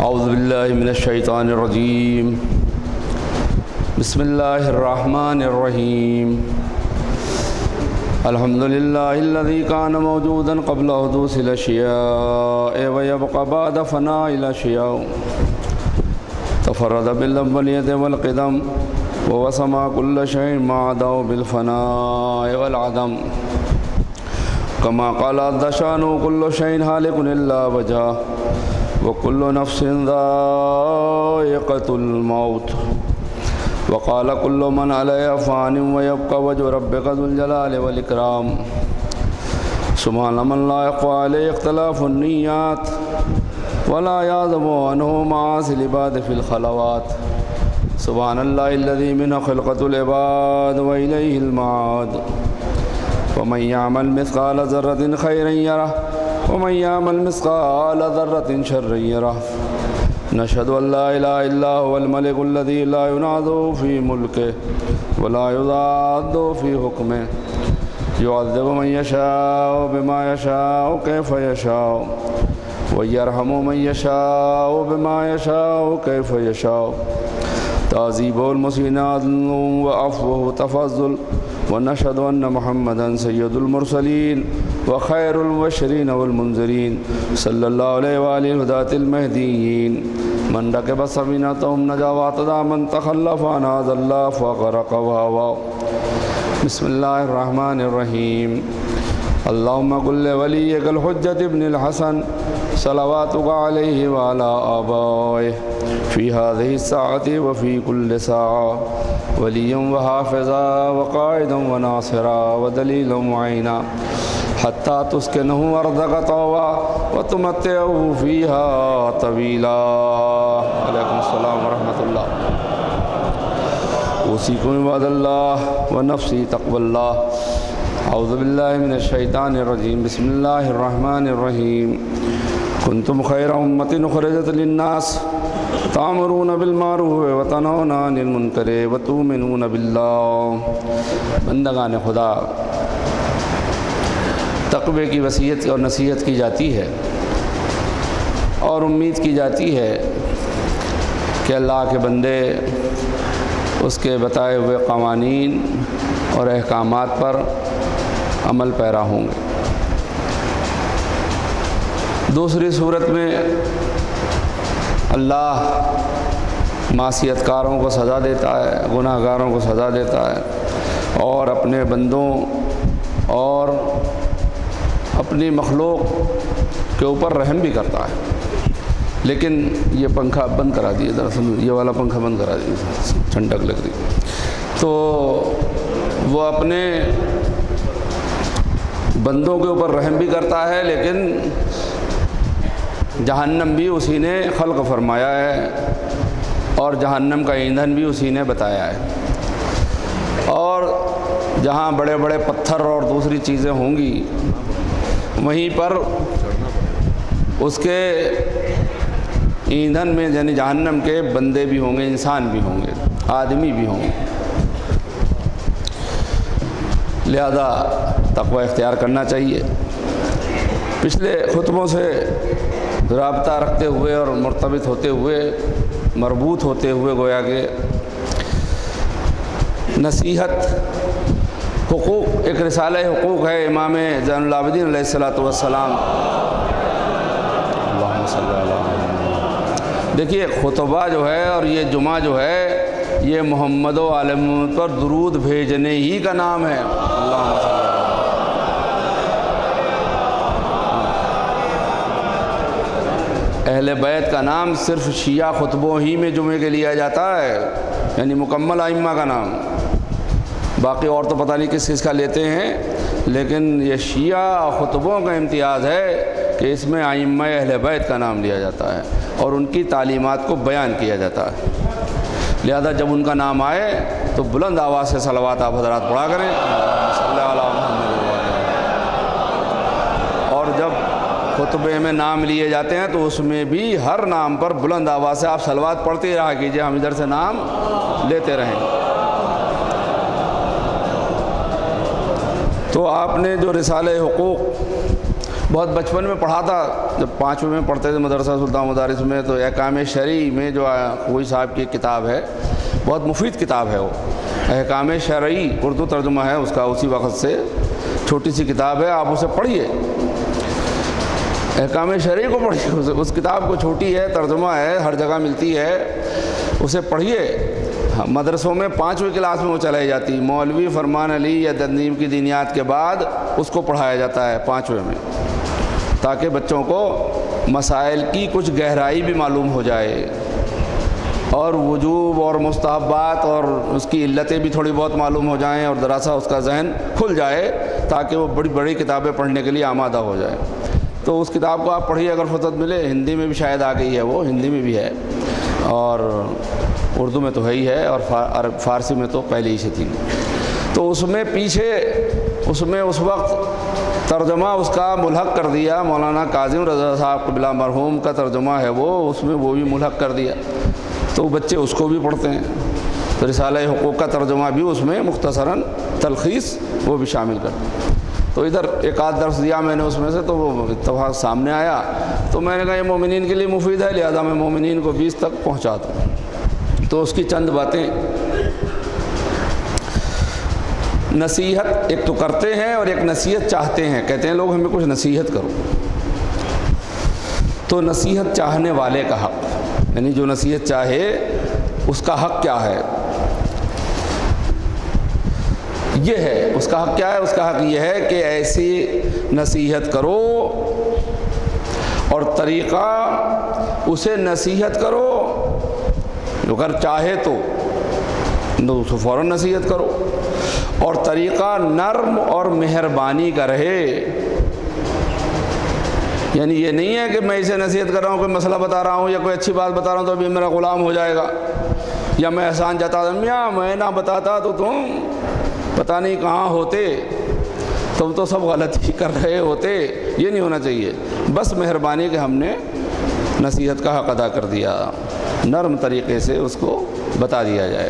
اعوذ باللہ من الشیطان الرجیم بسم اللہ الرحمن الرحیم الحمد للہ الذی کان موجودا قبل حدوث الاشیاء ویبقى بعد فناء الاشیاء تفرد بالاولیت والقدم ووسما كل شيء ما عداه بالفناء والعدم كما قال عز شانه كل شيء هالك إلا وجهه وكل نفس ذائقة الموت وقال كل من عليها فان ويبقى وجه ربك ذو الجلال والإكرام سبحان من لا يخفى عليه اختلاف النيات ولا يعزب عنه معاصي العباد في الخلوات سبحان الله الذي منه خلقة العباد وإليه المعاد ومن يعمل مثقال ذرة خيرا يره ومن يعمل مثقال ذرة شرا يره نشهد أن لا إله إلا هو الملك الذي لا ينازع في ملكه ولا يضاد في حكمه يعذب من يشاء بما يشاء كيف يشاء ويرحم من يشاء بما يشاء كيف يشاء تعذيب المسيء عدل وعفوه تفضل ونشهد أن محمدا سيد المرسلين وخير المبشرين والمنذرين صلى الله عليه وآله الهداة المهديين من ركب سفينتهم نجا واعتدى من تخلف عن هذا الله فغرق وهوى بسم الله الرحمن الرحيم اللهم قل لوليك الحجة ابن الحسن صلواتك عليه وعلى آبائه في هذه الساعة وفي كل ساعة وليا وحافظا وقائدا وناصرا ودليلا معينا حتى تسكنه أرضك طوعا وتمتعه فيها طويلا. عليكم السلام ورحمة الله. أوصيكم عباد الله ونفسي تقوى الله. أعوذ بالله من الشيطان الرجيم بسم الله الرحمن الرحيم كنتم خير أمة أخرجت للناس تأمرون بالمعروف وتنهون عن المنکر وتؤمنون بالله. بندگان خدا، تقوی کی وصیت اور نصیحت کی جاتی ہے اور امید کی جاتی ہے کہ اللہ کے بندے اس کے بتائے ہوئے قوانین اور احکامات پر عمل پیرا ہوں گے. دوسری صورت میں اللہ معصیت کاروں کو سزا دیتا ہے، گناہ گاروں کو سزا دیتا ہے اور اپنے بندوں اور اپنی مخلوق کے اوپر رحم بھی کرتا ہے. لیکن یہ پنکھا بند کرا دیے، دراصل یہ والا پنکھا بند کرا دیے، ٹھنڈک لگ رہی. تو وہ اپنے بندوں کے اوپر رحم بھی کرتا ہے، لیکن جہنم بھی اسی نے خلق فرمایا ہے اور جہنم کا ایندھن بھی اسی نے بتایا ہے. اور جہاں بڑے بڑے پتھر اور دوسری چیزیں ہوں گی وہیں پر اس کے ایندھن میں یعنی جہنم کے بندے بھی ہوں گے، انسان بھی ہوں گے، آدمی بھی ہوں گے. لہذا تقوی اختیار کرنا چاہیے. پچھلے خطبوں سے رابطہ رکھتے ہوئے اور مرتبط ہوتے ہوئے، مربوط ہوتے ہوئے گویا کہ نصیحت حقوق، ایک رسالہ حقوق ہے امام زین العابدین علیہ الصلوۃ والسلام. اللہم صلی علی محمد. دیکھیے خطبہ جو ہے اور یہ جمعہ جو ہے یہ محمد و عالم پر درود بھیجنے ہی کا نام ہے. اللہم صلی. اہل بیت کا نام صرف شیعہ خطبوں ہی میں جمعے کے لیا جاتا ہے، یعنی مکمل ائمہ کا نام. باقی اور تو پتہ نہیں کس چیز کا لیتے ہیں، لیکن یہ شیعہ خطبوں کا امتیاز ہے کہ اس میں ائمہ اہل بیت کا نام لیا جاتا ہے اور ان کی تعلیمات کو بیان کیا جاتا ہے. لہذا جب ان کا نام آئے تو بلند آواز سے صلوات آپ حضرات پڑھا کریں. صلی اللہ علیہ وسلم. اور جب خطبے میں نام لیے جاتے ہیں تو اس میں بھی ہر نام پر بلند آواز سے آپ صلوات پڑھتے ہی رہا کیجئے، ہم ادھر سے نام لیتے رہیں. تو آپ نے جو رسالہ حقوق بہت بچپن میں پڑھا تھا، جب 5ویں میں پڑھتے تھے مدرسہ سلطان مدارس میں، تو احکام شرعی میں جو خوئی صاحب کی کتاب ہے، بہت مفید کتاب ہے وہ، احکام شرعی اردو ترجمہ ہے اس کا، اسی وقت سے چھوٹی سی کتاب ہے، آپ اسے پڑھیے، احکام شرعی کو پڑھیے، اس کتاب کو، چھوٹی ہے، ترجمہ ہے، ہر جگہ ملتی ہے، اسے پڑھیے۔ مدرسوں میں 5ویں کلاس میں وہ چلائی جاتی، مولوی فرمان علی یا تنظیم کی دینیات کے بعد اس کو پڑھایا جاتا ہے 5ویں میں، تاکہ بچوں کو مسائل کی کچھ گہرائی بھی معلوم ہو جائے، اور وجوب اور مستحبات اور اس کی علتیں بھی تھوڑی بہت معلوم ہو جائیں، اور ذرا سا اس کا ذہن کھل جائے، تاکہ وہ بڑی بڑی کتابیں پڑھنے کے لیے آمادہ ہو جائے۔ تو اس کتاب کو آپ پڑھیے اگر فرصت ملے، ہندی میں بھی شاید آ گئی ہے، وہ ہندی میں بھی ہے، اور اردو میں تو ہے ہی ہے، اور فارسی میں تو پہلے ہی سے تھی۔ تو اس میں پیچھے، اس میں اس وقت ترجمہ اس کا ملحق کر دیا، مولانا کاظم رضا صاحب قبلہ مرحوم کا ترجمہ ہے وہ، اس میں وہ بھی ملحق کر دیا، تو بچے اس کو بھی پڑھتے ہیں۔ تو رسالہ حقوق کا ترجمہ بھی اس میں مختصراً تلخیص وہ بھی شامل کرتے ہیں۔ تو ادھر ایک آدھ درس دیا میں نے اس میں سے، تو وہ اتفاق سامنے آیا، تو میں نے کہا یہ مومنین کے لیے مفید ہے، لہذا میں مومنین کو 20 تک پہنچا دوں۔ تو اس کی چند باتیں، نصیحت ایک تو کرتے ہیں اور ایک نصیحت چاہتے ہیں، کہتے ہیں لوگ ہمیں کچھ نصیحت کرو۔ تو نصیحت چاہنے والے کا حق، یعنی جو نصیحت چاہے اس کا حق کیا ہے، یہ ہے اس کا حق کیا ہے؟ اس کا حق یہ ہے کہ ایسی نصیحت کرو، اور طریقہ اسے نصیحت کرو، اگر چاہے تو اسے فوراً نصیحت کرو، اور طریقہ نرم اور مہربانی کا رہے۔ یعنی یہ نہیں ہے کہ میں اسے نصیحت کر رہا ہوں، کوئی مسئلہ بتا رہا ہوں یا کوئی اچھی بات بتا رہا ہوں تو ابھی میرا غلام ہو جائے گا، یا میں احسان جتا دوں، میاں میں نہ بتاتا تو تم پتہ نہیں کہاں ہوتے، تم تو سب غلط ہی کر رہے ہوتے۔ یہ نہیں ہونا چاہیے، بس مہربانی کہ ہم نے نصیحت کا حق ادا کر دیا، نرم طریقے سے اس کو بتا دیا جائے۔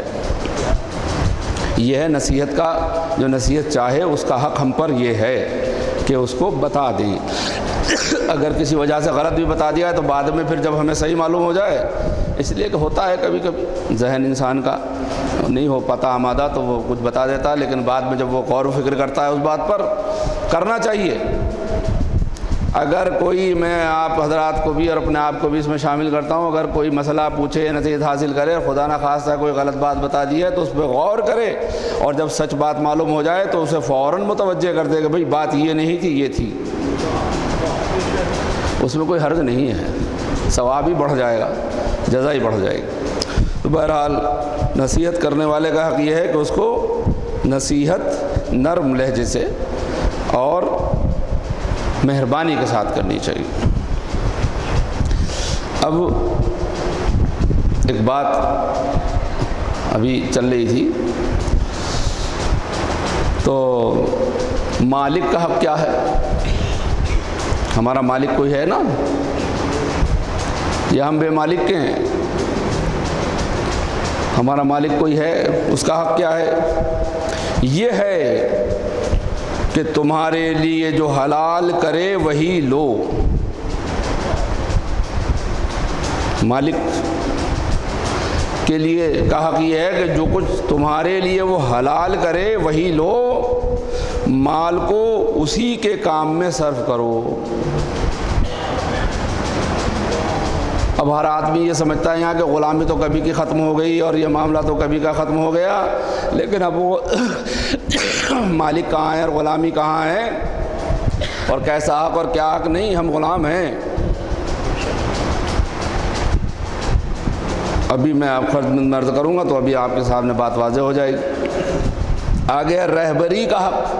یہ ہے نصیحت کا، جو نصیحت چاہے اس کا حق ہم پر یہ ہے کہ اس کو بتا دیں۔ اگر کسی وجہ سے غلط بھی بتا دیا ہے تو بعد میں پھر جب ہمیں صحیح معلوم ہو جائے، اس لیے کہ ہوتا ہے کبھی کبھی ذہن انسان کا نہیں ہو پاتا آمادہ، تو وہ کچھ بتا دیتا ہے، لیکن بعد میں جب وہ غور و فکر کرتا ہے اس بات پر، کرنا چاہیے۔ اگر کوئی، میں آپ حضرات کو بھی اور اپنے آپ کو بھی اس میں شامل کرتا ہوں، اگر کوئی مسئلہ پوچھے، نصیحت حاصل کرے، خدا نہ خواستہ کوئی غلط بات بتا دی ہے تو اس پہ غور کرے، اور جب سچ بات معلوم ہو جائے تو اسے فوراً متوجہ کر دے کہ بھئی بات یہ نہیں تھی، یہ تھی۔ اس میں کوئی حرج نہیں ہے، ثواب ہی بڑھ جائے گا، جزا ہی بڑھ جائے گی۔ تو بہرحال نصیحت کرنے والے کا حق یہ ہے کہ اس کو نصیحت نرم لہجے سے اور مہربانی کے ساتھ کرنی چاہیے۔ اب ایک بات ابھی چل رہی تھی، تو مالک کا حق کیا ہے؟ ہمارا مالک کوئی ہے نا، یا ہم بے مالک کے ہیں؟ ہمارا مالک کوئی ہے، اس کا حق کیا ہے؟ یہ ہے کہ تمہارے لیے جو حلال کرے وہی لو۔ مالک کے لیے کا حق یہ ہے کہ جو کچھ تمہارے لیے وہ حلال کرے وہی لو، مال کو اسی کے کام میں صرف کرو۔ اب ہر آدمی یہ سمجھتا ہے یہاں کہ غلامی تو کبھی کی ختم ہو گئی اور یہ معاملہ تو کبھی کا ختم ہو گیا، لیکن اب وہ مالک کہاں ہے اور غلامی کہاں ہے، اور کیسا حق اور کیا حق؟ نہیں، ہم غلام ہیں۔ ابھی میں آپ کو عرض کروں گا تو ابھی آپ کے سامنے بات واضح ہو جائے گی۔ آگے رہبری کا حق۔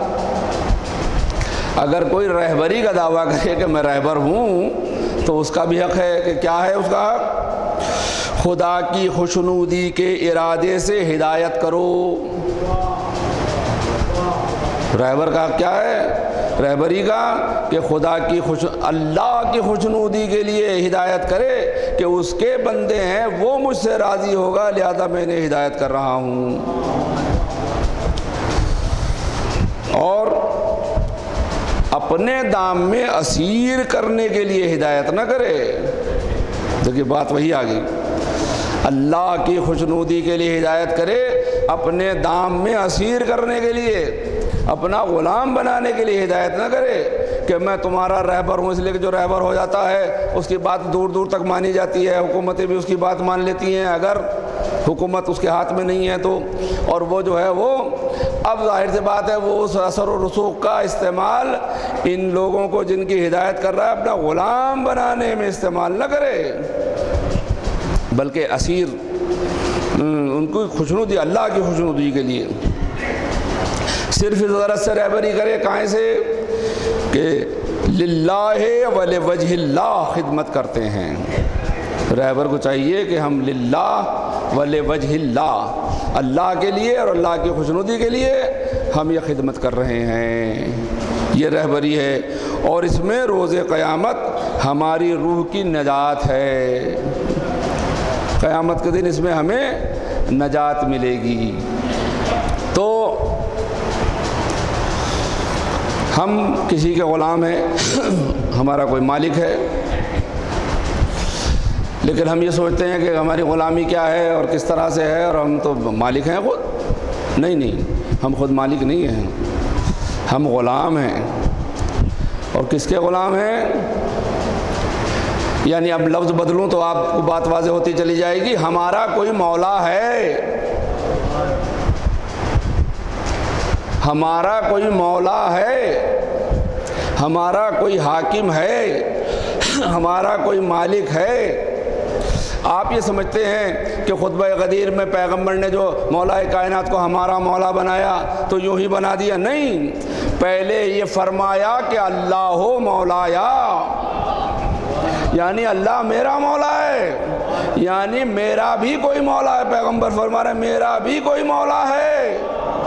اگر کوئی رہبری کا دعویٰ کرے کہ میں رہبر ہوں تو اس کا بھی حق ہے کہ کیا ہے اس کا حق؟ خدا کی خوشنودی کے ارادے سے ہدایت کرو۔ رہبر کا حق کیا ہے؟ رہبری کا کہ خدا کی اللہ کی خوشنودی کے لیے ہدایت کرے کہ اس کے بندے ہیں، وہ مجھ سے راضی ہوگا، لہذا میں نے ہدایت کر رہا ہوں۔ اور اپنے دام میں اسیر کرنے کے لیے ہدایت نہ کرے۔ دیکھیے بات وہی آ گئی، اللہ کی خوشنودی کے لیے ہدایت کرے، اپنے دام میں اسیر کرنے کے لیے، اپنا غلام بنانے کے لیے ہدایت نہ کرے کہ میں تمہارا رہبر ہوں، اس لیے کہ جو رہبر ہو جاتا ہے اس کی بات دور دور تک مانی جاتی ہے، حکومتیں بھی اس کی بات مان لیتی ہیں اگر حکومت اس کے ہاتھ میں نہیں ہے تو، اور وہ جو ہے وہ اب ظاہر سی بات ہے وہ اس اثر و رسوخ کا استعمال ان لوگوں کو جن کی ہدایت کر رہا ہے اپنا غلام بنانے میں استعمال نہ کرے، بلکہ اسیر ان کو خوشنودی، اللہ کی خوشنودی کے لیے صرف اس غرض سے رہبری کرے، کہیں سے کہ للہ ولوجہ اللہ خدمت کرتے ہیں۔ رہبر کو چاہیے کہ ہم للہ ولوجہ اللہ، اللہ کے لیے اور اللہ کی خوشنودی کے لیے ہم یہ خدمت کر رہے ہیں، یہ رہبری ہے، اور اس میں روز قیامت ہماری روح کی نجات ہے، قیامت کے دن اس میں ہمیں نجات ملے گی۔ تو ہم کسی کے غلام ہیں، ہمارا کوئی مالک ہے، لیکن ہم یہ سوچتے ہیں کہ ہماری غلامی کیا ہے اور کس طرح سے ہے، اور ہم تو مالک ہیں خود۔ نہیں، ہم خود مالک نہیں ہیں، ہم غلام ہیں۔ اور کس کے غلام ہیں؟ یعنی اب لفظ بدلوں تو آپ کو بات واضح ہوتی چلی جائے گی۔ ہمارا کوئی مولا ہے، ہمارا کوئی مولا ہے، ہمارا کوئی حاکم ہے، ہمارا کوئی مالک ہے۔ آپ یہ سمجھتے ہیں کہ خطبہ غدیر میں پیغمبر نے جو مولا کائنات کو ہمارا مولا بنایا تو یوں ہی بنا دیا؟ نہیں، پہلے یہ فرمایا کہ اللہ ہو مولایا، یعنی اللہ میرا مولا ہے، یعنی میرا بھی کوئی مولا ہے۔ پیغمبر فرما رہے ہیں میرا بھی کوئی مولا ہے،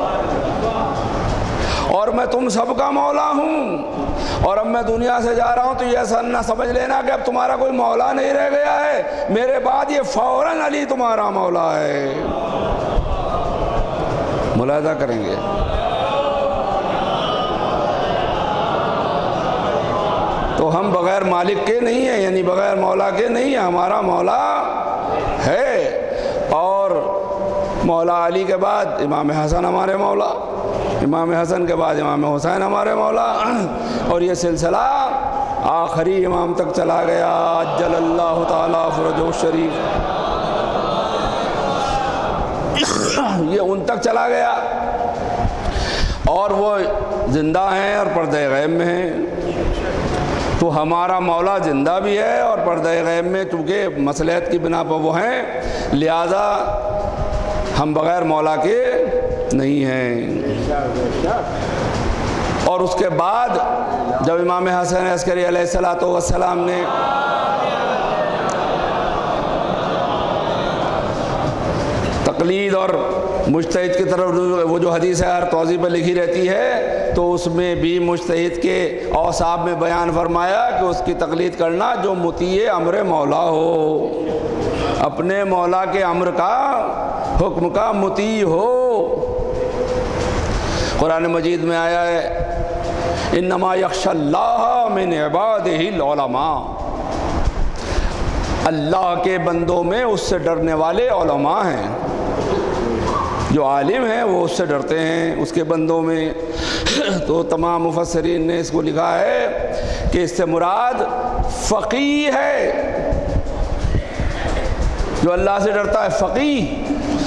اور میں تم سب کا مولا ہوں، اور اب میں دنیا سے جا رہا ہوں تو یہ ایسا نہ سمجھ لینا کہ اب تمہارا کوئی مولا نہیں رہ گیا ہے، میرے بعد یہ فوراً علی تمہارا مولا ہے۔ ملاحظہ کریں گے، تو ہم بغیر مالک کے نہیں ہیں، یعنی بغیر مولا کے نہیں ہیں، ہمارا مولا ہے۔ اور مولا علی کے بعد امام حسن ہمارے مولا، امام حسن کے بعد امام حسین ہمارے مولا، اور یہ سلسلہ آخری امام تک چلا گیا، عجل اللہ تعالیٰ فرجہ الشریف، یہ ان تک چلا گیا، اور وہ زندہ ہیں اور پردہ غیب میں ہیں۔ تو ہمارا مولا زندہ بھی ہے اور پردہ غیب میں، چونکہ مصلحت کی بنا پر وہ ہیں، لہذا ہم بغیر مولا کے نہیں ہیں۔ اور اس کے بعد جب امام حسن عسکری علیہ السلام نے تقلید اور مجتہد کی طرف وہ جو حدیث ہے ہر توضیح پہ لکھی رہتی ہے، تو اس میں بھی مجتہد کے اوصاف میں بیان فرمایا کہ اس کی تقلید کرنا جو مطیع امر مولا ہو، اپنے مولا کے امر کا، حکم کا مطیع ہو۔ قرآن مجید میں آیا ہے انما یخشی اللہ من عبادہ العلماء، اللہ کے بندوں میں اس سے ڈرنے والے علماء ہیں، جو عالم ہیں وہ اس سے ڈرتے ہیں اس کے بندوں میں۔ تو تمام مفسرین نے اس کو لکھا ہے کہ اس سے مراد فقیہ ہے، جو اللہ سے ڈرتا ہے فقیہ،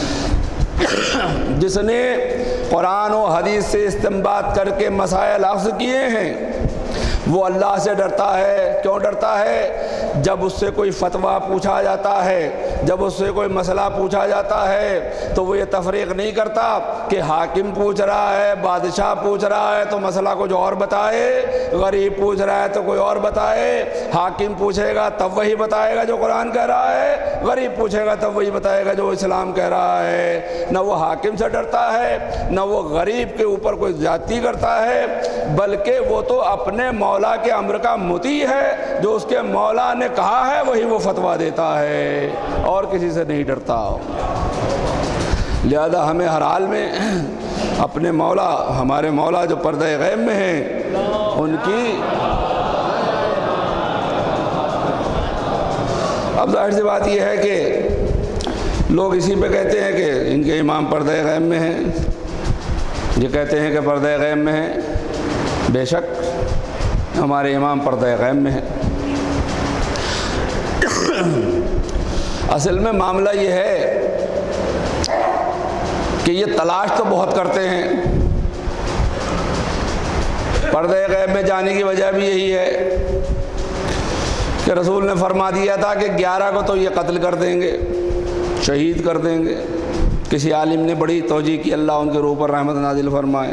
جس نے قرآن و حدیث سے استنباط کر کے مسائل اخذ کیے ہیں، وہ اللہ سے ڈرتا ہے۔ کیوں ڈرتا ہے؟ جب اس سے کوئی فتویٰ پوچھا جاتا ہے، جب اس سے کوئی مسئلہ پوچھا جاتا ہے تو وہ یہ تفریق نہیں کرتا کہ حاکم پوچھ رہا ہے، بادشاہ پوچھ رہا ہے تو مسئلہ کچھ اور بتائے، غریب پوچھ رہا ہے تو کوئی اور بتائے، حاکم پوچھے گا تب وہی بتائے گا جو قرآن کہہ رہا ہے، غریب پوچھے گا تب وہی بتائے گا جو اسلام کہہ رہا ہے۔ نہ وہ حاکم سے ڈرتا ہے، نہ وہ غریب کے اوپر کوئی زیادتی کرتا ہے، بلکہ وہ تو اپنے مولا کے امر کا مطیع ہے، جو اس کے مولا نے کہا ہے وہی وہ فتویٰ دیتا ہے، اور کسی سے نہیں ڈرتا۔ لہذا ہمیں ہر حال میں اپنے مولا، ہمارے مولا جو پردہ غیب میں ہیں، ان کی۔ اب ظاہر سی بات یہ ہے کہ لوگ اسی پہ کہتے ہیں کہ ان کے امام پردہ غیب میں ہیں، یہ کہتے ہیں کہ پردہ غیب میں ہیں، بے شک ہمارے امام پردہ غیب میں ہیں۔ اصل میں معاملہ یہ ہے کہ یہ تلاش تو بہت کرتے ہیں، پردہ غیب میں جانے کی وجہ بھی یہی ہے کہ رسول نے فرما دیا تھا کہ 11 کو تو یہ قتل کر دیں گے، شہید کر دیں گے۔ کسی عالم نے بڑی توجیہ کی، اللہ ان کے روح پر رحمت نازل فرمائے،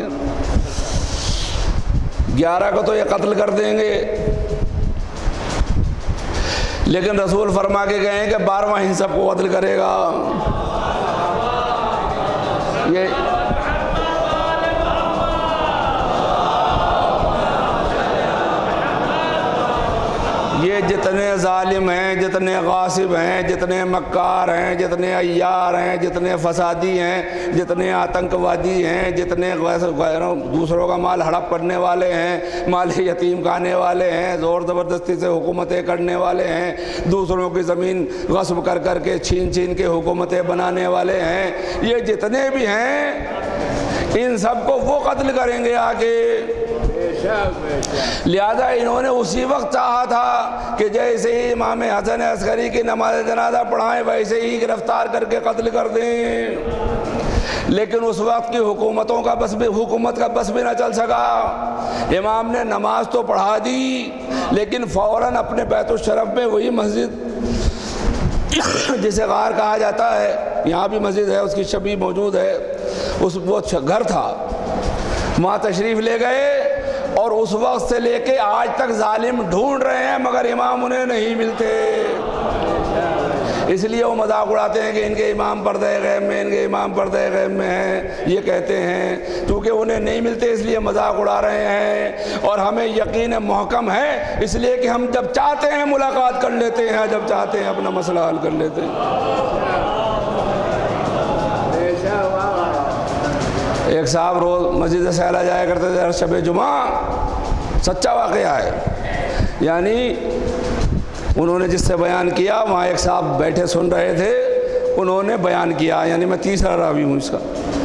11 کو تو یہ قتل کر دیں گے، لیکن رسول فرما کے گئے ہیں کہ 12واں ان سب کو قتل کرے گا۔ یہ جتنے ظالم ہیں، جتنے غاصب ہیں، جتنے مکار ہیں، جتنے عیار ہیں، جتنے فسادی ہیں، جتنے آتنکوادی ہیں، جتنے دوسروں کا مال ہڑپ کرنے والے ہیں، مال یتیم کھانے والے ہیں، زور زبردستی سے حکومتیں کرنے والے ہیں، دوسروں کی زمین غصب کر کر کے چھین کے حکومتیں بنانے والے ہیں، یہ جتنے بھی ہیں ان سب کو وہ قتل کریں گے آگے۔ لہذا انہوں نے اسی وقت چاہا تھا کہ جیسے ہی امام حسن عسکری کی نماز جنازہ پڑھائیں ویسے ہی گرفتار کر کے قتل کر دیں، لیکن اس وقت کی حکومت کا بس بھی نہ چل سکا۔ امام نے نماز تو پڑھا دی، لیکن فوراً اپنے بیت الشرف میں، وہی مسجد جسے غار کہا جاتا ہے، یہاں بھی مسجد ہے، اس کی شبیہ موجود ہے، وہ گھر تھا، وہاں تشریف لے گئے، اور اس وقت سے لے کے آج تک ظالم ڈھونڈ رہے ہیں مگر امام انہیں نہیں ملتے۔ اس لیے وہ مذاق اڑاتے ہیں کہ ان کے امام پردہ غیب میں، ان کے امام پردہ غیب میں ہیں، یہ کہتے ہیں، کیونکہ انہیں نہیں ملتے اس لیے مذاق اڑا رہے ہیں۔ اور ہمیں یقین محکم ہے، اس لیے کہ ہم جب چاہتے ہیں ملاقات کر لیتے ہیں، جب چاہتے ہیں اپنا مسئلہ حل کر لیتے ہیں۔ ایک صاحب روز مسجد سیلا جایا کرتے تھے ہر شب جمعہ، سچا واقعہ ہے، یعنی انہوں نے جس سے بیان کیا وہاں ایک صاحب بیٹھے سن رہے تھے، انہوں نے بیان کیا، یعنی میں تیسرا راوی ہوں اس کا،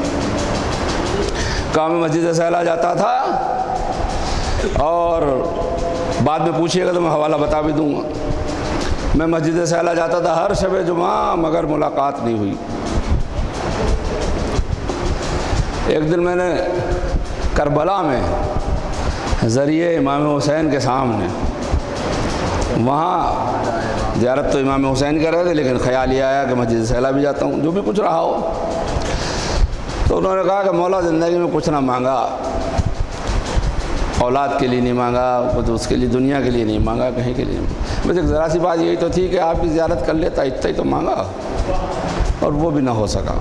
کہا میں مسجد سیلا جاتا تھا اور بعد میں پوچھیے گا تو میں حوالہ بتا بھی دوں گا، میں مسجد سیلا جاتا تھا ہر شب جمعہ مگر ملاقات نہیں ہوئی۔ ایک دن میں نے کربلا میں ذریعے امام حسین کے سامنے، وہاں زیارت تو امام حسین کر رہے تھے، لیکن خیال یہ آیا کہ مسجد سیلا بھی جاتا ہوں، جو بھی کچھ رہا ہو، تو انہوں نے کہا کہ مولا زندگی میں کچھ نہ مانگا، اولاد کے لیے نہیں مانگا، اس کے لیے دنیا کے لیے نہیں مانگا، کہیں کے لیے نہیں، بس ایک ذرا سی بات یہی تو تھی کہ آپ کی زیارت کر لیتا، اتنا ہی تو مانگا، اور وہ بھی نہ ہو سکا۔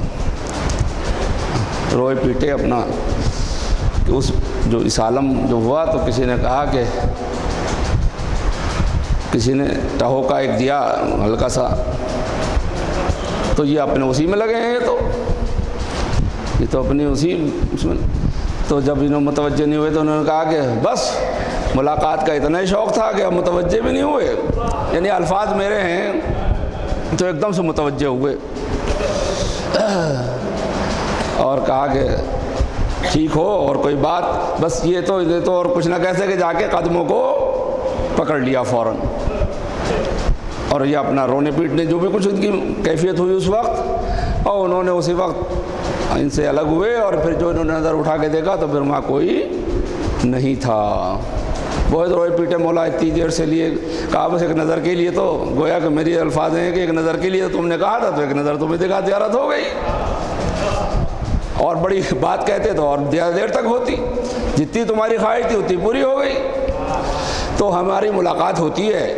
روئے پیٹے اپنا کہ جو اس عالم جو ہوا، تو کسی نے کہا کہ کسی نے ٹہو کا ایک دیا ہلکا سا، تو یہ اپنے اسی میں لگے ہیں، یہ تو اپنی اس میں، تو جب انہوں متوجہ نہیں ہوئے تو انہوں نے کہا کہ بس ملاقات کا اتنا ہی شوق تھا کہ اب متوجہ بھی نہیں ہوئے، یعنی الفاظ میرے ہیں، تو ایک دم سے متوجہ ہوئے اور کہا کہ ٹھیک ہو اور کوئی بات، بس یہ تو اور کچھ نہ کہہ سکے، جا کے قدموں کو پکڑ لیا فوراً، اور یہ اپنا رونے پیٹنے جو بھی کچھ ان کی کیفیت ہوئی اس وقت، اور انہوں نے اسی وقت ان سے الگ ہوئے، اور پھر جو انہوں نے نظر اٹھا کے دیکھا تو پھر وہاں کوئی نہیں تھا۔ بہت روئے پیٹے، مولا اتنی دیر سے لیے، کہا بس ایک نظر کے لیے، تو گویا کہ میری الفاظ ہیں کہ ایک نظر کے لیے تم نے کہا تھا، تو ایک نظر تمہیں دکھا، زیارت ہو گئی، اور بڑی بات کہتے تو اور دیر تک ہوتی، جتنی تمہاری خواہش تھی اتنی پوری ہو گئی۔ تو ہماری ملاقات ہوتی ہے،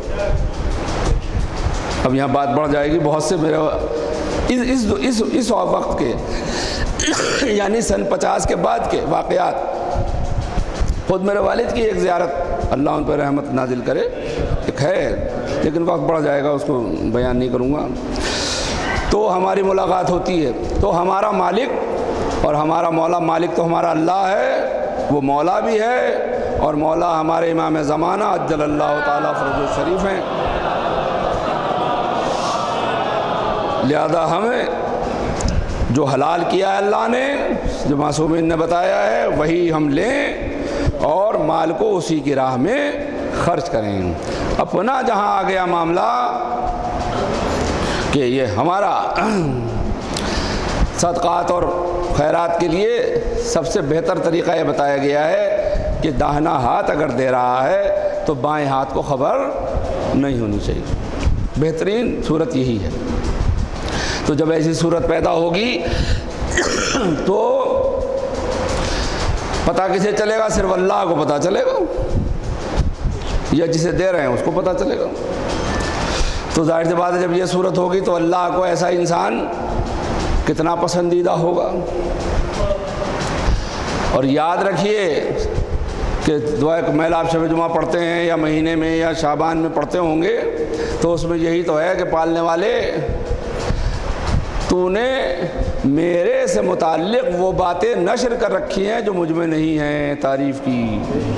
اب یہاں بات بڑھ جائے گی، بہت سے میرے اس وقت کے یعنی سن 50 کے بعد کے واقعات، خود میرے والد کی ایک زیارت، اللہ ان پر رحمت نازل کرے، ایک ہے، لیکن وقت بڑھ جائے گا، اس کو بیان نہیں کروں گا۔ تو ہماری ملاقات ہوتی ہے، تو ہمارا مالک اور ہمارا مولا، مالک تو ہمارا اللہ ہے، وہ مولا بھی ہے اور مولا ہمارے امام زمانہ عجل اللہ تعالیٰ فرجہ شریف ہیں، لہذا ہمیں جو حلال کیا ہے اللہ نے، جو معصومین نے بتایا ہے، وہی ہم لیں اور مال کو اسی کی راہ میں خرچ کریں۔ اپنا جہاں آ گیا معاملہ کہ یہ ہمارا صدقات اور خیرات کے لیے سب سے بہتر طریقہ یہ بتایا گیا ہے کہ داہنا ہاتھ اگر دے رہا ہے تو بائیں ہاتھ کو خبر نہیں ہونی چاہیے، بہترین صورت یہی ہے۔ تو جب ایسی صورت پیدا ہوگی تو پتہ کسے چلے گا؟ صرف اللہ کو پتہ چلے گا، یا جسے دے رہے ہیں اس کو پتہ چلے گا۔ تو ظاہر سی بات ہے جب یہ صورت ہوگی تو اللہ کو ایسا انسان کتنا پسندیدہ ہوگا۔ اور یاد رکھیے کہ دعائے میل آپ شب جمعہ پڑھتے ہیں یا مہینے میں یا شعبان میں پڑھتے ہوں گے، تو اس میں یہی تو ہے کہ پالنے والے تو نے میرے سے متعلق وہ باتیں نشر کر رکھی ہیں جو مجھ میں نہیں ہیں تعریف کی۔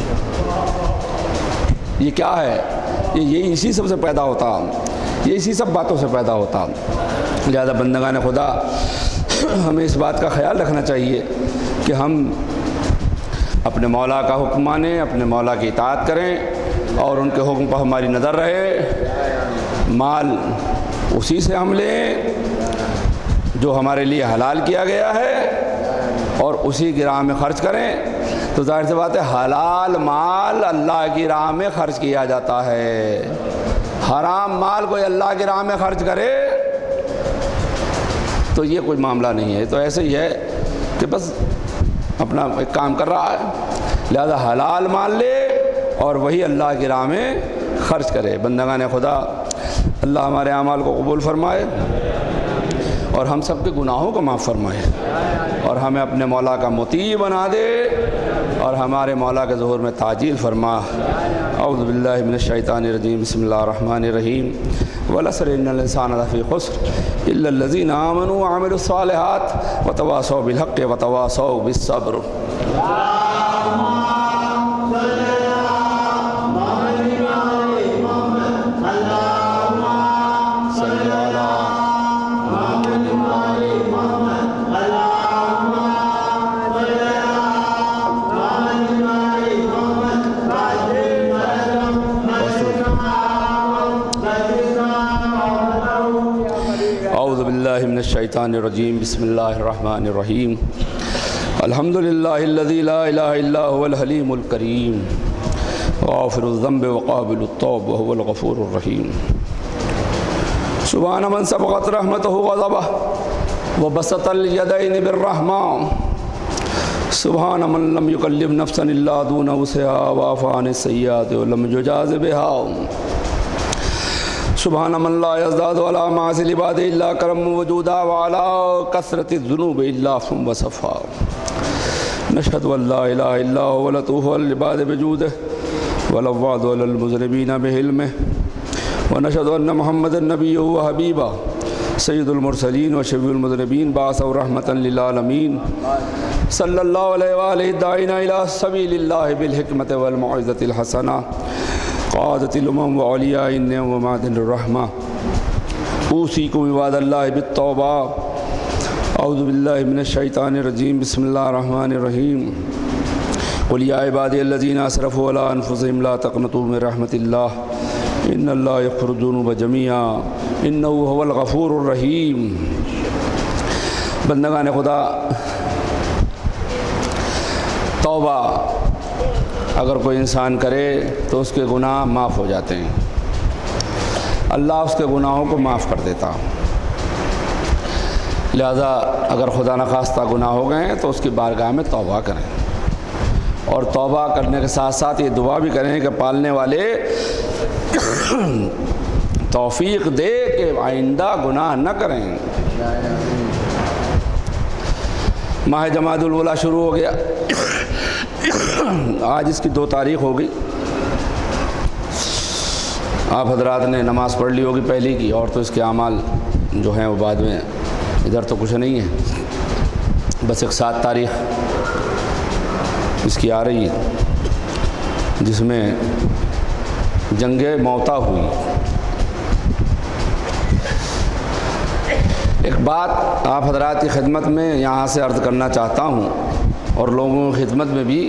یہ کیا ہے؟ یہ اسی سب سے پیدا ہوتا، یہ اسی سب باتوں سے پیدا ہوتا۔ لہذا بندگان خدا ہمیں اس بات کا خیال رکھنا چاہیے کہ ہم اپنے مولا کا حکم مانیں، اپنے مولا کی اطاعت کریں اور ان کے حکم پر ہماری نظر رہے۔ مال اسی سے ہم لیں جو ہمارے لیے حلال کیا گیا ہے اور اسی کی راہ میں خرچ کریں۔ تو ظاہر سی بات ہے حلال مال اللہ کی راہ میں خرچ کیا جاتا ہے، حرام مال کوئی اللہ کی راہ میں خرچ کرے تو یہ کوئی معاملہ نہیں ہے۔ تو ایسے ہی ہے کہ بس اپنا ایک کام کر رہا ہے، لہذا حلال مال لے اور وہی اللہ کی راہ میں خرچ کرے۔ بندگان خدا اللہ ہمارے اعمال کو قبول فرمائے اور ہم سب کے گناہوں کو معاف فرمائے اور ہمیں اپنے مولا کا مطیع بنا دے اور ہمارے مولا کے ظہور میں تعجیل فرما۔ اعوذ باللہ من الشیطان الرجیم، بسم اللہ الرحمن الرحیم۔ والعصر ان الانسان لفی خسر الا الذین آمنوا وعملوا الصالحات وتواصوا بالحق وتواصوا بالصبر۔ من الشیطان الرجیم، بسم اللہ الرحمن الرحیم۔ الحمدللہ الذی لا الہ الا هو الحلیم الکریم غافر الذنب وقابل التوب وهو الغفور الرحیم۔ سبحان من سبقت رحمتہ غضبہ وبسط الیدین بالرحمہ، سبحان من لم یکلف نفسا الا دون وسعها وعفى عن السیئات ولم یجاز بها، سبحان من لا یزداد علی معاصی العباد الا کرم وجودا وعلی کثرت الذنوب الا عفوا وصفا، نشهد ان لا الہ الا هو لطوف العباد بجودہ ولواد علی المذنبین بعلمہ، ونشهد ان محمد النبی وحبیبہ سید المرسلین وشفیع المذنبین بعثہ رحمۃ للعالمین، صلی اللہ علیہ وآلہ الداعین الی سبیل اللہ بالحکمۃ والموعظۃ الحسنہ، قادت الامم وعلیاء النعم ومعدن الرحمہ، اوصیکم عباد اللہ بالتوبہ۔ اعوذ باللہ من الشیطان الرجیم، بسم اللہ الرحمن الرحیم۔ قل یا عبادی الذین اسرفوا علی انفسہم لا تقنطوا من رحمۃ اللہ ان اللہ یغفر الذنوب جمیعا انہ هو الغفور الرحیم۔ بندگان خدا، توبہ اگر کوئی انسان کرے تو اس کے گناہ معاف ہو جاتے ہیں، اللہ اس کے گناہوں کو معاف کر دیتا۔ لہذا اگر خدا نخواستہ گناہ ہو گئے ہیں تو اس کی بارگاہ میں توبہ کریں، اور توبہ کرنے کے ساتھ ساتھ یہ دعا بھی کریں کہ پالنے والے توفیق دے کہ آئندہ گناہ نہ کریں۔ ماہ جمادی الاولیٰ شروع ہو گیا، آج اس کی 2 تاریخ ہو گئی۔ آپ حضرات نے نماز پڑھ لی ہوگی پہلی کی، اور تو اس کے اعمال جو ہیں وہ بعد میں، ادھر تو کچھ نہیں ہے، بس ایک 7 تاریخ اس کی آ رہی ہے۔ جس میں جنگ موتا ہوئی۔ ایک بات آپ حضرات کی خدمت میں یہاں سے عرض کرنا چاہتا ہوں، اور لوگوں کی خدمت میں بھی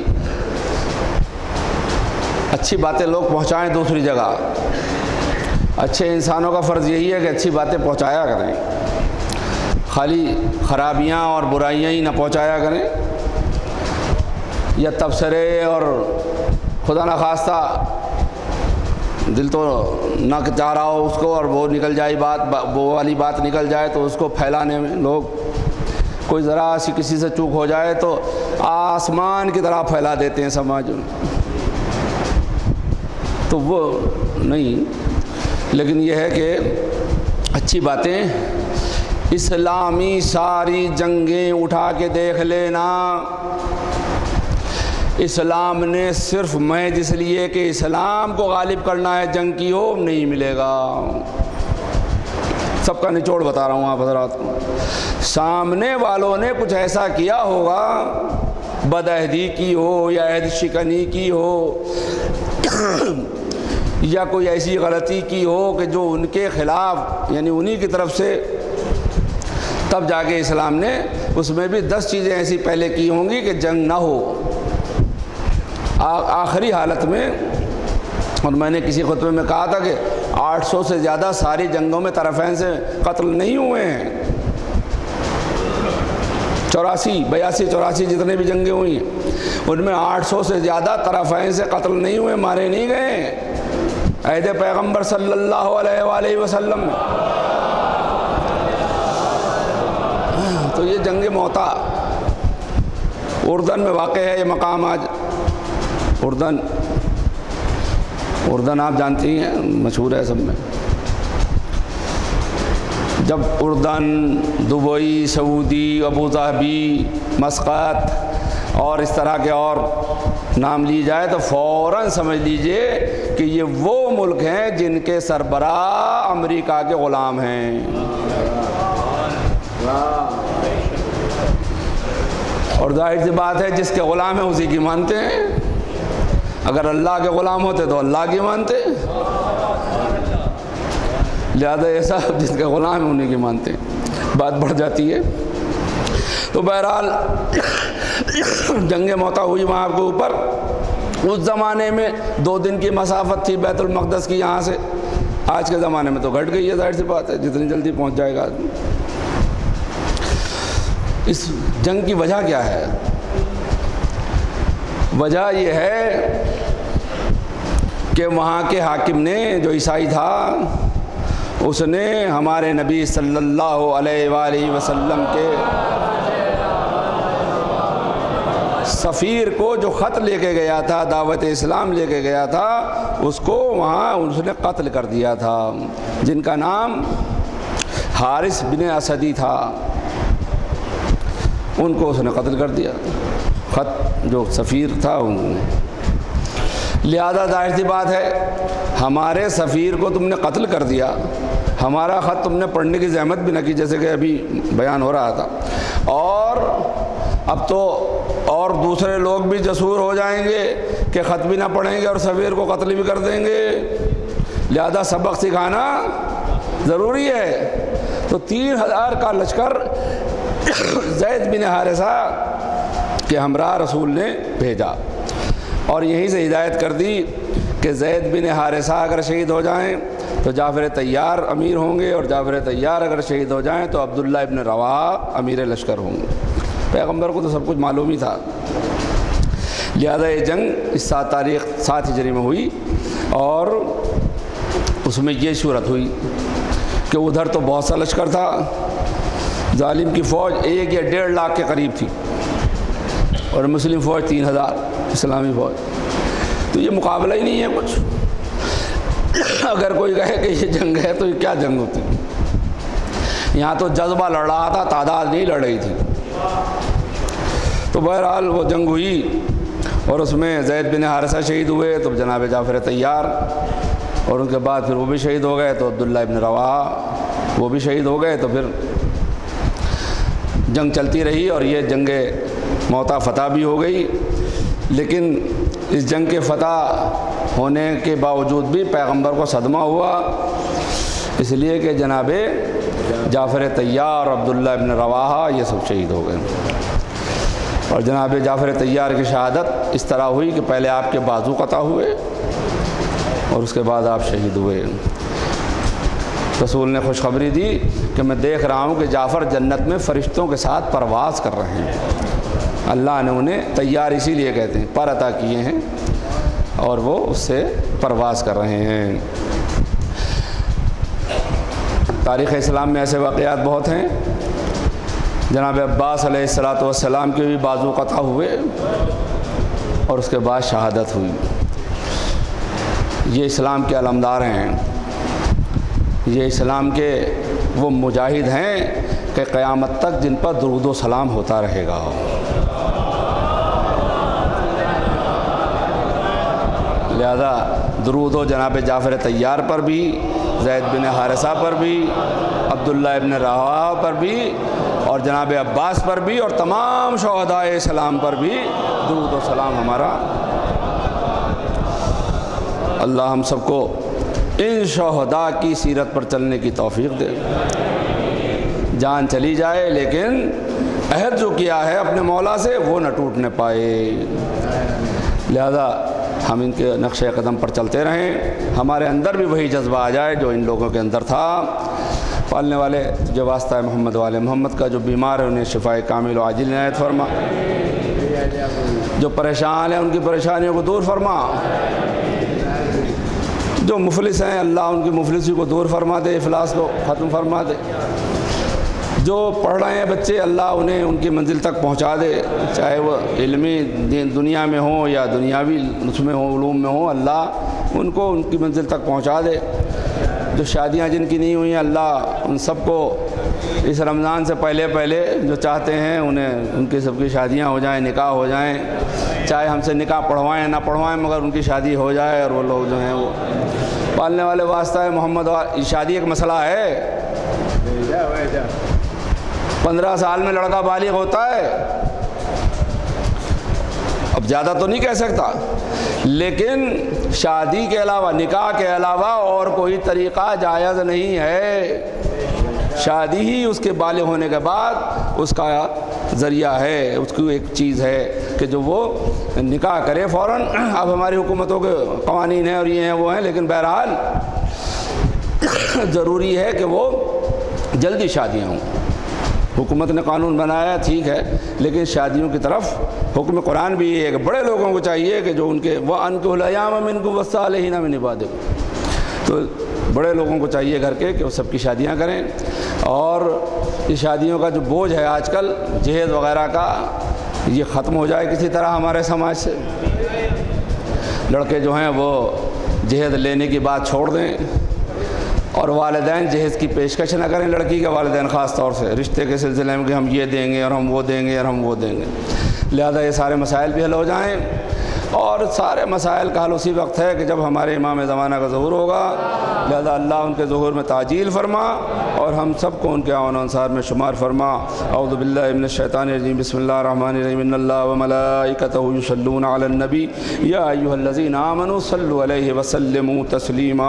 اچھی باتیں لوگ پہنچائیں دوسری جگہ۔ اچھے انسانوں کا فرض یہی ہے کہ اچھی باتیں پہنچایا کریں، خالی خرابیاں اور برائیاں ہی نہ پہنچایا کریں، یا تبصرے اور خدا نخواستہ دل تو نہ چاہ رہا ہو اس کو اور وہ نکل جائے بات، وہ والی بات نکل جائے تو اس کو پھیلانے میں لوگ، کوئی ذرا سی کسی سے چوک ہو جائے تو آسمان کی طرح پھیلا دیتے ہیں سماج میں، تو وہ نہیں۔ لیکن یہ ہے کہ اچھی باتیں، اسلامی ساری جنگیں اٹھا کے دیکھ لینا، اسلام نے صرف محض اس لیے کہ اسلام کو غالب کرنا ہے جنگ کی ہو نہیں ملے گا۔ سب کا نچوڑ بتا رہا ہوں آپ حضرات کو۔ سامنے والوں نے کچھ ایسا کیا ہوگا، بدعہدی کی ہو یا عہد شکنی کی ہو یا کوئی ایسی غلطی کی ہو کہ جو ان کے خلاف، یعنی انہی کی طرف سے، تب جا کے اسلام نے اس میں بھی 10 چیزیں ایسی پہلے کی ہوں گی کہ جنگ نہ ہو۔ آخری حالت میں، اور میں نے کسی خطبے میں کہا تھا کہ 800 سے زیادہ ساری جنگوں میں طرفین سے قتل نہیں ہوئے ہیں، 84 جتنے بھی جنگیں ہوئی ہیں ان میں 800 سے زیادہ طرفین سے قتل نہیں ہوئے، مارے نہیں گئے عہد پیغمبر صلی اللہ علیہ وآلہ وسلم میں۔ تو یہ جنگ موتا اردن میں واقع ہے، یہ مقام آج اردن آپ جانتی ہیں، مشہور ہے سب میں۔ جب اردن، دبئی، سعودی، ابوظہبی، مسقط اور اس طرح کے اور نام لی جائے تو فوراً سمجھ لیجئے کہ یہ وہ ملک ہیں جن کے سربراہ امریکہ کے غلام ہیں۔ اور ظاہر سی بات ہے جس کے غلام ہیں اسی کی مانتے ہیں، اگر اللہ کے غلام ہوتے تو اللہ کی مانتے، لہذا ایسا جس کے غلام ہیں انہیں کی مانتے ہیں، بات بڑھ جاتی ہے۔ تو بہرحال جنگ موتا ہوئی وہاں کے اوپر۔ اس زمانے میں 2 دن کی مسافت تھی بیت المقدس کی یہاں سے، آج کے زمانے میں تو گھٹ گئی ہے، ظاہر سی بات ہے جتنی جلدی پہنچ جائے گا آدمی۔ اس جنگ کی وجہ کیا ہے؟ وجہ یہ ہے کہ وہاں کے حاکم نے، جو عیسائی تھا، اس نے ہمارے نبی صلی اللہ علیہ وآلہ وسلم کے سفیر کو جو خط لے کے گیا تھا، دعوت اسلام لے کے گیا تھا، اس کو وہاں اس نے قتل کر دیا تھا، جن کا نام حارث بن اسدی تھا، ان کو اس نے قتل کر دیا، خط جو سفیر تھا انہوں نے۔ لہذا ظاہر سی بات ہے ہمارے سفیر کو تم نے قتل کر دیا، ہمارا خط تم نے پڑھنے کی زحمت بھی نہ کی، جیسے کہ ابھی بیان ہو رہا تھا، اور اب تو اور دوسرے لوگ بھی جسور ہو جائیں گے کہ خط بھی نہ پڑھیں گے اور سفیر کو قتل بھی کر دیں گے، لہذا سبق سکھانا ضروری ہے۔ تو 3000 کا لشکر زید بن حارثہ کے ہمراہ رسول نے بھیجا، اور یہیں سے ہدایت کر دی کہ زید بن حارثہ اگر شہید ہو جائیں تو جعفر طیار امیر ہوں گے، اور جعفر طیار اگر شہید ہو جائیں تو عبداللہ ابن رواحہ امیر لشکر ہوں گے۔ پیغمبر کو تو سب کچھ معلوم ہی تھا۔ لہذا یہ جنگ اس 7 ہجری میں ہوئی، اور اس میں یہ صورت ہوئی کہ ادھر تو بہت سا لشکر تھا، ظالم کی فوج 1 یا 1.5 لاکھ کے قریب تھی، اور مسلم فوج 3000 اسلامی فوج، تو یہ مقابلہ ہی نہیں ہے کچھ۔ اگر کوئی کہے کہ یہ جنگ ہے تو یہ کیا جنگ ہوتی؟ یہاں تو جذبہ لڑ رہا تھا، تعداد نہیں لڑ رہی تھی۔ تو بہرحال وہ جنگ ہوئی، اور اس میں زید بن حارثہ شہید ہوئے تو جناب جعفر طیار، اور ان کے بعد پھر وہ بھی شہید ہو گئے تو عبداللہ ابن رواحہ وہ بھی شہید ہو گئے، تو پھر جنگ چلتی رہی، اور یہ جنگ موتا فتح بھی ہو گئی۔ لیکن اس جنگ کے فتح ہونے کے باوجود بھی پیغمبر کو صدمہ ہوا، اس لیے کہ جناب جعفر طیار، عبداللہ ابن رواحہ یہ سب شہید ہو گئے۔ اور جناب جعفر طیار کی شہادت اس طرح ہوئی کہ پہلے آپ کے بازو قطع ہوئے اور اس کے بعد آپ شہید ہوئے۔ رسول نے خوشخبری دی کہ میں دیکھ رہا ہوں کہ جعفر جنت میں فرشتوں کے ساتھ پرواز کر رہے ہیں۔ اللہ نے انہیں طیار اسی لیے کہتے ہیں، پر عطا کیے ہیں اور وہ اس سے پرواز کر رہے ہیں۔ تاریخ اسلام میں ایسے واقعات بہت ہیں۔ جناب عباس علیہ السلام کے بھی بازو قطع ہوئے اور اس کے بعد شہادت ہوئی۔ یہ اسلام کے علمدار ہیں، یہ اسلام کے وہ مجاہد ہیں کہ قیامت تک جن پر درود و سلام ہوتا رہے گا۔ لہذا درود و جناب جعفر طیار پر بھی، زید بن حارثہ پر بھی، عبداللہ ابن رواحہ پر بھی، اور جناب عباس پر بھی، اور تمام شہدائے اسلام پر بھی درود و سلام ہمارا۔ اللہ ہم سب کو ان شہداء کی سیرت پر چلنے کی توفیق دے۔ جان چلی جائے لیکن عہد جو کیا ہے اپنے مولا سے وہ نہ ٹوٹنے پائے۔ لہذا ہم ان کے نقش قدم پر چلتے رہیں، ہمارے اندر بھی وہی جذبہ آ جائے جو ان لوگوں کے اندر تھا۔ پالنے والے جو واسطہ محمد والے محمد کا، جو بیمار ہیں انہیں شفائے کامل و عاجل عنایت فرما، جو پریشان ہیں ان کی پریشانیوں کو دور فرما، جو مفلس ہیں اللہ ان کی مفلسی کو دور فرما دے، افلاس کو ختم فرما دے، جو پڑھ رہے ہیں بچے اللہ انہیں ان کی منزل تک پہنچا دے، چاہے وہ علمی دنیا میں ہوں یا دنیاوی اس میں ہوں، علوم میں ہوں، اللہ ان کو ان کی منزل تک پہنچا دے۔ جو شادیاں جن کی نہیں ہوئی ہیں اللہ ان سب کو اس رمضان سے پہلے جو چاہتے ہیں انہیں ان کی سب کی شادیاں ہو جائیں، نکاح ہو جائیں، چاہے ہم سے نکاح پڑھوائیں نہ پڑھوائیں مگر ان کی شادی ہو جائے، اور وہ لوگ جو ہیں وہ پالنے والے واسطہ ہے محمد۔ شادی ایک مسئلہ ہے، 15 سال میں لڑکا بالغ ہوتا ہے، اب زیادہ تو نہیں کہہ سکتا، لیکن شادی کے علاوہ، نکاح کے علاوہ اور کوئی طریقہ جائز نہیں ہے۔ شادی ہی اس کے بالغ ہونے کے بعد اس کا ذریعہ ہے، اس کی ایک چیز ہے کہ جو وہ نکاح کرے فوراً۔ اب ہماری حکومتوں کے قوانین ہیں اور یہ ہیں وہ ہیں، لیکن بہرحال ضروری ہے کہ وہ جلدی شادیاں ہوں۔ حکومت نے قانون بنایا ٹھیک ہے، لیکن شادیوں کی طرف حکم قرآن بھی یہ ہے کہ بڑے لوگوں کو چاہیے کہ جو ان کے وَأَنكِحُوا الْأَيَامَ مِنكُمْ وَالصَّالِحِينَ مِنْ عِبَادِكُمْ، تو بڑے لوگوں کو چاہیے گھر کے کہ وہ سب کی شادیاں کریں۔ اور یہ شادیوں کا جو بوجھ ہے آج کل جہیز وغیرہ کا، یہ ختم ہو جائے کسی طرح ہمارے سماج سے۔ لڑکے جو ہیں وہ جہیز لینے کی بات چھوڑ دیں، اور والدین جہیز کی پیشکش نہ کریں، لڑکی کے والدین خاص طور سے رشتے کے سلسلے میں کہ ہم یہ دیں گے اور ہم وہ دیں گے اور ہم وہ دیں گے۔ لہذا یہ سارے مسائل بھی حل ہو جائیں، اور سارے مسائل کا حل اسی وقت ہے کہ جب ہمارے امام زمانہ کا ظہور ہوگا۔ لہذا اللہ ان کے ظہور میں تعجیل فرما اور ہم سب کو ان کے اعوان و انصار میں شمار فرما۔ اعوذ باللہ من الشیطان الرجیم، بسم اللہ الرحمن الرحیم، ان اللہ وملائکتہ یصلون علی النبی یا ایھا الذین آمنوا صلوا علیہ وسلموا تسلیما۔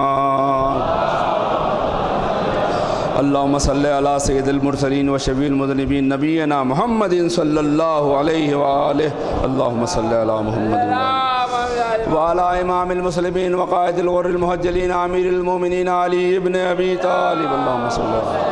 اللہم صلی علی سید المرسلین و شفیع المذنبین نبینا محمد صلی اللہ علیہ وآلہ، اللہم صلی علی محمد وعلی امام المسلمین وقائد الغر المحجلین امیر المومنین علی ابن ابی طالب، اللہم صلی علی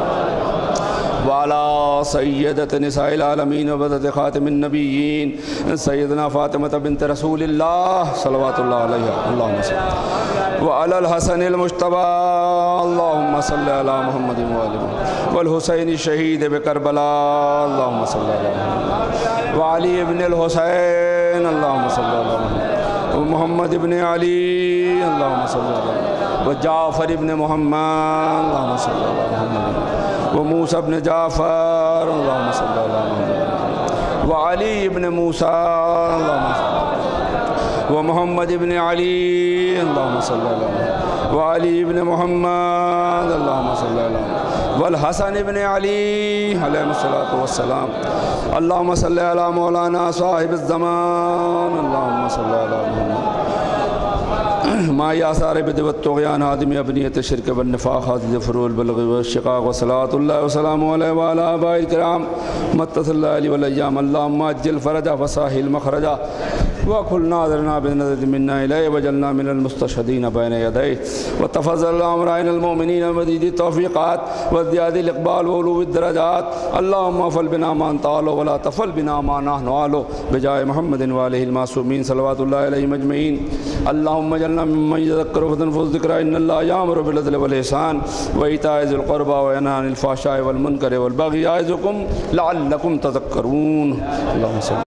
وعلی سیدت نساء العالمین وبدت خاتم النبیین سیدنا فاطمہ بنت رسول اللہ صلوات اللہ علیہ، اللہم صلی علی وعلی الحسن المجتبی، اللہم صلی علی محمد والحسین الشہید بکربلا، اللہم صلی علی محمد وعلی ابن الحسین، اللہم صلی علی محمد ومحمد ابن علی، اللہم صلی علی محمد وجعفر ابن محمد، اللہم صلی علی محمد وموسیٰ ابن جعفر، اللہم صلی علی محمد وعلی ابن موسیٰ، اللہم صلی علی محمد ومحمد ابن علی، اللہم صلی علی محمد وعلی ابن محمد، اللہم صلی علی محمد والحسن ابن علی علیہ الصلوۃ والسلام اللہم صلی علی مولانا صاحب الزمان اللہم صلی علی محمد ما یاسار بدع والطغیان حادم ابنیت الشرک والنفاق حادث فروع البلغ والشقاق وصلاۃ اللہ وسلام علیہ وعلی آباء الکرام متصل اللہ علیہ والایام اللہم اجل فرجہ وساہل مخرجہ وكل ناظرنا بنظرة منا إليه وجعلنا من المستشهدين بين يديه وتفضل أمرنا المؤمنين المزيد التوفيقات وازدياد الإقبال وعلو الدرجات اللهم افعل بنا ما أنت أهله ولا تفعل بنا ما نحن أهله بجاه محمد وآله المعصومين صلوات الله عليهم أجمعين اللهم اجعلنا ممن يذكر وتنفذ الذكرى إن الله يأمر بالعدل والإحسان وإيتاء ذي القربى وينهى عن الفحشاء والمنكر والبغي يعظكم لعلكم تذكرون اللهم صل